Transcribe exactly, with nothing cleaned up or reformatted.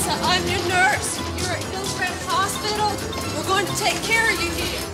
Tulsa, I'm your nurse. You're at Hillcrest Hospital. We're going to take care of you here.